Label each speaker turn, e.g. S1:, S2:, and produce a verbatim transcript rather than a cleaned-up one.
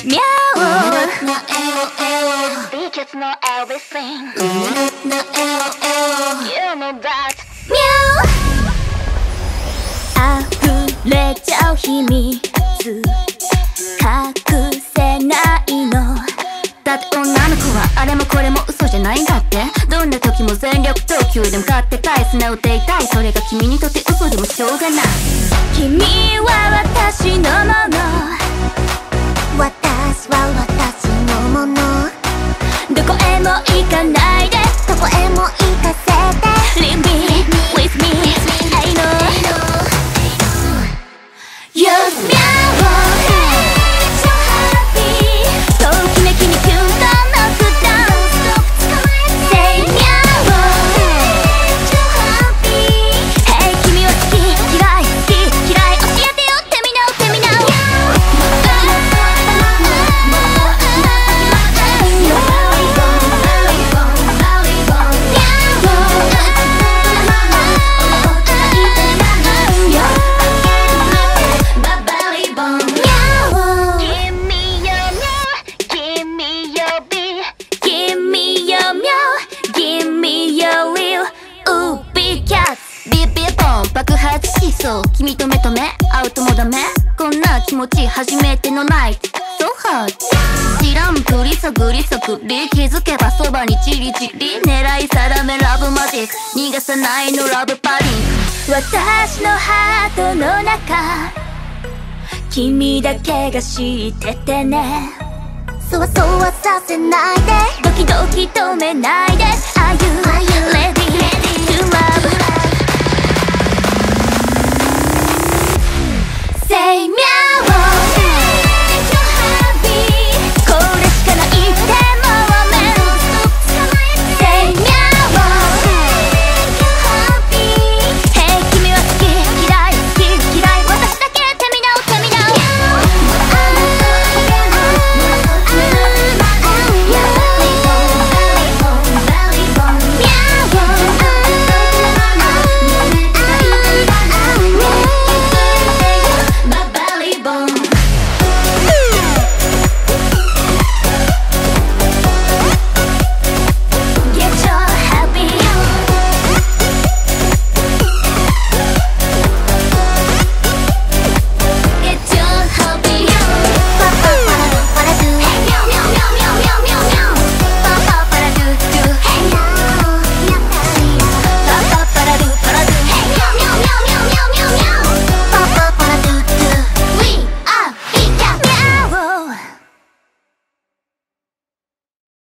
S1: ミャオ Beatcats know everything You know that ミャオ溢れちゃう秘密隠せないのだって女の子はあれもこれも嘘じゃないんだってどんな時も全力投球で向かってたい素直でいたいそれが君にとって嘘でもしょうがない君は私のもの
S2: 私は私のもの
S1: どこへも行かないで
S2: どこへも行かせて
S1: Leave me with me I know You ミャオ爆発しそう君と目と目会うともダメこんな気持ち初めてのナイト So hot 知らんぷり探り探り気づけばそばにチリチリ狙い定めラブマジック逃がさないのラブパディ私のハートの中君だけが知っててね
S2: そわそわさせないで
S1: ドキドキ止めないで Are you ready